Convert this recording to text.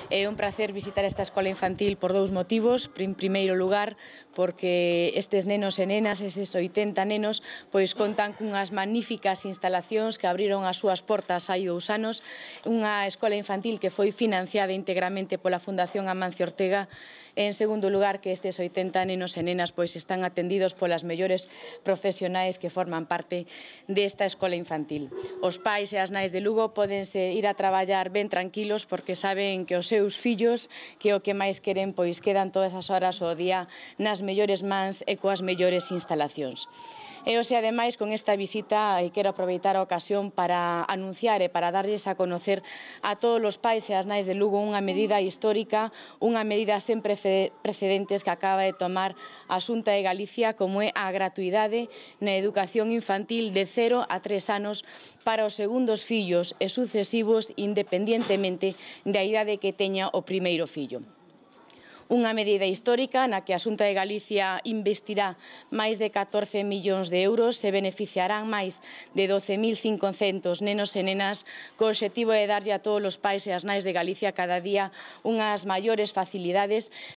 É un placer visitar esta escola infantil por dous motivos. En primeiro lugar, porque estes nenos e nenas, eses 80 nenos, pois contan cunhas magníficas instalacións que abriron as súas portas hai 2 anos, unha escola infantil que foi financiada integramente pola Fundación Amancio Ortega. En segundo lugar, que estes 80 nenos e nenas pois están atendidos polas mellores profesionais que forman parte desta escola infantil. Os pais e as nais de Lugo pódense ir a traballar ben tranquilos porque saben que os seus fillos, que o que máis queren, pois quedan todas as horas ao día nas mellores mans e coas mellores instalacións. E hoxe, ademais, con esta visita, quero aproveitar a ocasión para anunciar e para darlles a conocer a todos os pais e as nais de Lugo unha medida histórica, unha medida sen precedentes que acaba de tomar a Xunta de Galicia, como é a gratuidade na educación infantil de 0 a 3 anos para os segundos fillos e sucesivos, independientemente da idade que teña o primeiro fillo. Unha medida histórica na que a Xunta de Galicia investirá máis de 14 millóns de euros, se beneficiarán máis de 12.500 nenos e nenas, co obxectivo de darlle a todos os pais e as nais de Galicia cada día unhas maiores facilidades